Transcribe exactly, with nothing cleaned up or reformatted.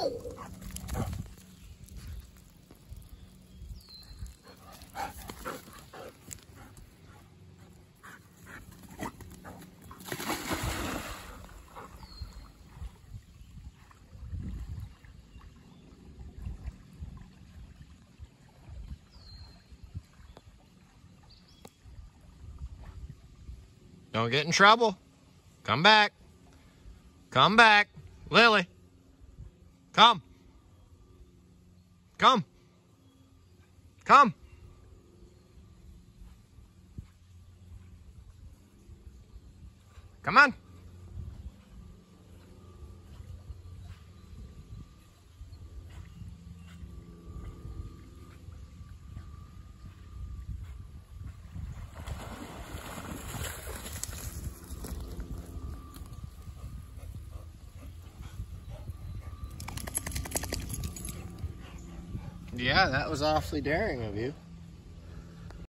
Don't get in trouble. Come back. Come back. Lily. Come. Come. Come. Come on. Yeah, that was awfully daring of you.